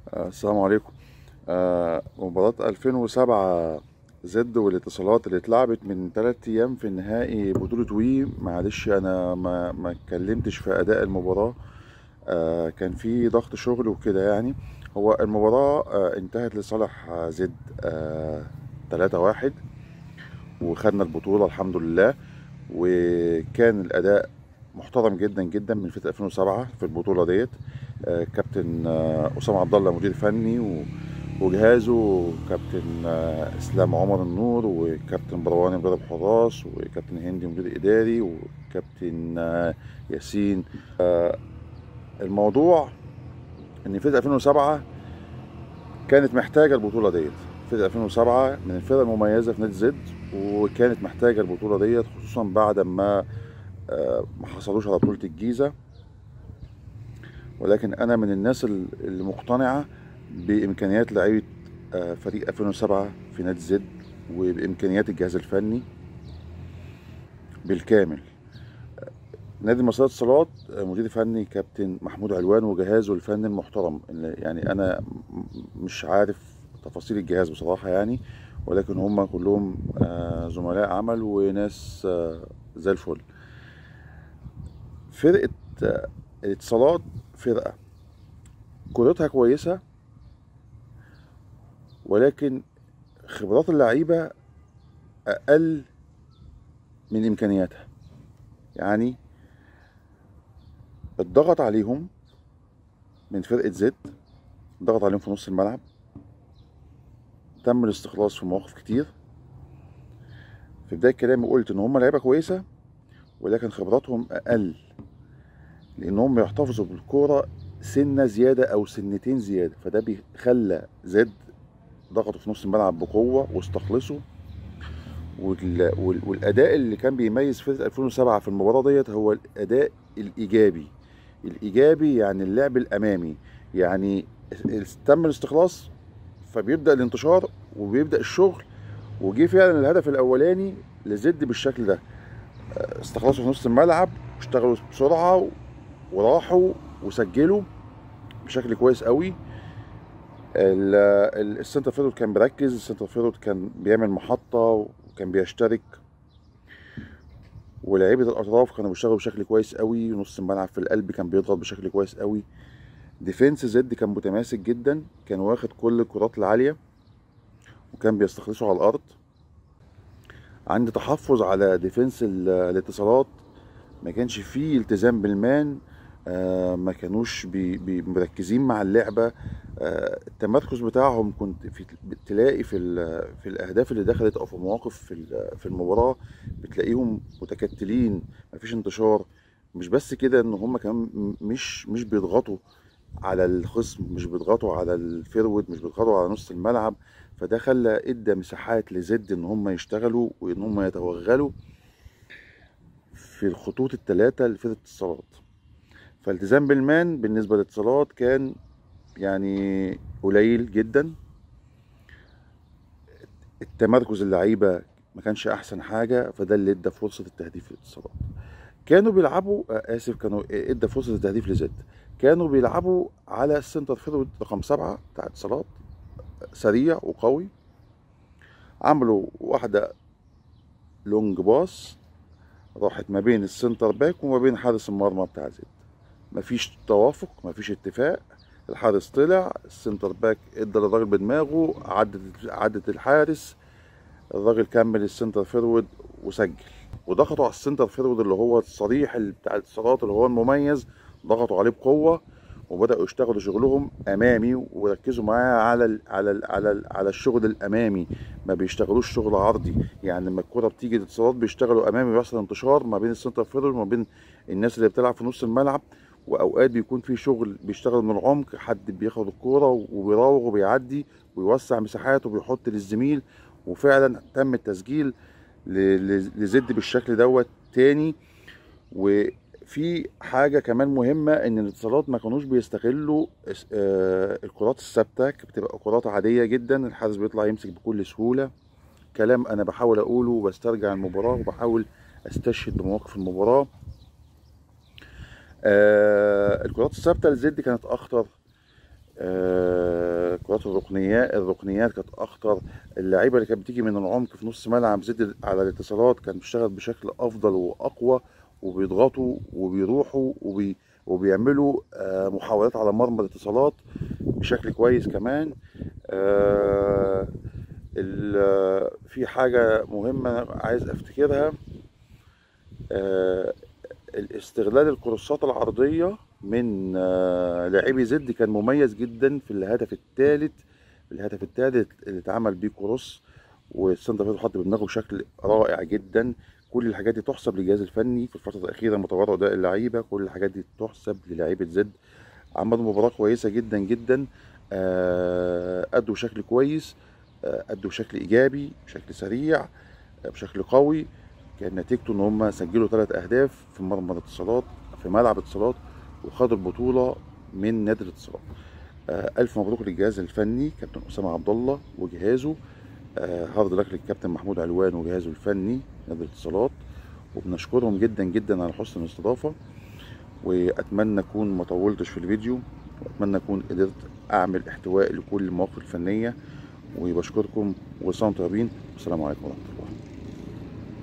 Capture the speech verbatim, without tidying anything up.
آه، السلام عليكم. آه، مباراة ألفين وسبعة زد والاتصالات اللي اتلعبت من ثلاث أيام في نهائي بطولة وي. معلش أنا ما ما اتكلمتش في أداء المباراة. آه، كان في ضغط شغل وكده يعني. هو المباراة آه، انتهت لصالح آه، زد آه، ثلاثة واحد، وخدنا البطولة الحمد لله. وكان الأداء محترم جدا جدا من فرقة ألفين وسبعة في البطولة ديت. آه، كابتن آه، أسامة عبد الله مدير فني و- وجهازه، كابتن آه، اسلام عمر النور، وكابتن برواني مدرب حراس، وكابتن هندي مدير اداري، وكابتن آه، ياسين. الموضوع ان فرقه ألفين وسبعة كانت محتاجه البطوله ديت. فرقه ألفين وسبعة من الفرق المميزه في نادي زد، وكانت محتاجه البطوله ديت خصوصا بعد ما آه، ما حصلوش على بطوله الجيزه. ولكن انا من الناس اللي مقتنعه بامكانيات لعيبه آه، فريق ألفين وسبعة في نادي زد، وبامكانيات الجهاز الفني بالكامل. نادي مصرية اتصالات آه، مدير فني كابتن محمود علوان وجهازه الفني المحترم، اللي يعني انا م- مش عارف تفاصيل الجهاز بصراحة يعني. ولكن هم كلهم آه، زملاء عمل وناس آه، زي الفل. فرقة آه، الاتصالات فرقة كورتها كويسة، ولكن خبرات اللعيبة أقل من إمكانياتها. يعني الضغط عليهم من فرقة زد، ضغط عليهم في نص الملعب، تم الاستخلاص في مواقف كتير. في بداية كلامي قلت إن هم لعيبة كويسة، ولكن خبراتهم أقل، لأنهم بيحتفظوا بالكورة سنة زيادة أو سنتين زيادة. فده بيخلى زد ضغطوا في نص الملعب بقوة واستخلصوا. وال... وال... والأداء اللي كان بيميز فرقة ألفين وسبعة في المباراة ديت هو الأداء الإيجابي. الإيجابي يعني اللعب الأمامي. يعني تم الاستخلاص، فبيبدأ الانتشار وبيبدأ الشغل. وجي فعلا الهدف الأولاني لزد بالشكل ده. استخلصوا في نص الملعب واشتغلوا بسرعة وراحوا وسجلوا بشكل كويس قوي. ال- ال- السنتر فيرود كان مركز، السنتر فيرود كان بيعمل محطة وكان بيشترك، ولاعيبة الأطراف كانوا بيشتغلوا بشكل كويس قوي. نص الملعب في القلب كان بيضغط بشكل كويس قوي. ديفنس زد كان متماسك جدا، كان واخد كل الكرات العالية وكان بيستخلصوا على الأرض. عند تحفظ على ديفنس ال- الاتصالات، ما كانش فيه التزام بالمان. آه، ما كانوش بي بي مركزين مع اللعبة. آه، التمركز بتاعهم كنت في تلاقي في ال- في الأهداف اللي دخلت أو في مواقف في ال- في المباراة، بتلاقيهم متكتلين، مفيش انتشار. مش بس كده، ان هم كمان م- مش مش بيضغطوا على الخصم، مش بيضغطوا على الفيرود، مش بيضغطوا على نص الملعب. فده خلى ادى مساحات لزد ان هم يشتغلوا وان هم يتوغلوا في الخطوط الثلاثة لفرقة الاتصالات. فالتزام بالمان بالنسبة للاتصالات كان يعني قليل جدا. التمركز اللعيبة ما كانش أحسن حاجة، فده اللي ادى فرصة التهديف للاتصالات. كانوا بيلعبوا آه، آسف كانوا ادى فرصة التهديف لزد. كانوا بيلعبوا على السنتر فيرود رقم سبعة بتاع اتصالات، سريع وقوي. عملوا واحدة لونج باص راحت ما بين السنتر باك وما بين حارس المرمى بتاع زد. مفيش توافق، مفيش اتفاق. الحارس طلع، السنتر باك ادى للراجل بدماغه، عدت عدت الحارس. الراجل كمل السنتر فيرود وسجل. وضغطوا على السنتر فيرود اللي هو الصريح اللي بتاع الاتصالات اللي هو المميز. ضغطوا عليه بقوه وبداوا يشتغلوا شغلهم امامي وركزوا معاه على ال على ال على ال على الشغل الامامي. ما بيشتغلوش شغل عرضي. يعني لما الكره بتيجي الاتصالات بيشتغلوا امامي، بيحصل انتشار ما بين السنتر فيرود وما بين الناس اللي بتلعب في نص الملعب. واوقات بيكون في شغل بيشتغل من العمق، حد بياخد الكوره وبيراوغ وبيعدي ويوسع مساحات وبيحط للزميل. وفعلا تم التسجيل ل- ل- لزد بالشكل دوت تاني. وفي حاجة كمان مهمة، ان الاتصالات ما كانوش بيستغلوا اس- آه، الكرات الثابتة. بتبقى كرات عادية جدا، الحارس بيطلع يمسك بكل سهولة. كلام انا بحاول اقوله وبسترجع المباراة وبحاول استشهد بمواقف المباراة. آه، الكرات الثابتة لزد كانت اخطر. آه، كرات الركنيات الركنيات كانت اخطر. اللعيبه اللي كانت بتيجي من العمق في نص ملعب زد على الاتصالات كانت بتشتغل بشكل افضل واقوى، وبيضغطوا وبيروحوا وبي وبيعملوا آه، محاولات على مرمى الاتصالات بشكل كويس كمان. آه، ال- في حاجه مهمه عايز افتكرها، آه، الاستغلال الكروسات العرضية من آه، لاعبي زد كان مميز جدا في الهدف الثالث. الهدف الثالث اللي اتعمل بيه كروس والسنتر فيرو حط بدماغه بشكل رائع جدا. كل الحاجات دي تحسب للجهاز الفني في الفترة الأخيرة متواضع أداء اللعيبة، كل الحاجات دي تحسب للاعيبة زد. عملوا مباراة كويسة جدا جدا، آه، أدوا بشكل كويس، آه، أدوا بشكل إيجابي بشكل سريع، آه، بشكل قوي. كان نتيجته ان هم سجلوا ثلاث اهداف في مرمى الاتصالات في ملعب الاتصالات، وخدوا البطوله من نادي الاتصالات. آه، الف مبروك للجهاز الفني كابتن اسامه عبد الله وجهازه. آه، هارد لك للكابتن محمود علوان وجهازه الفني نادي الاتصالات، وبنشكرهم جدا جدا على حسن الاستضافه. واتمنى اكون ما طولتش في الفيديو، واتمنى اكون قدرت اعمل احتواء لكل المواقف الفنيه. وبشكركم وسلام طيبين، والسلام عليكم ورحمه الله.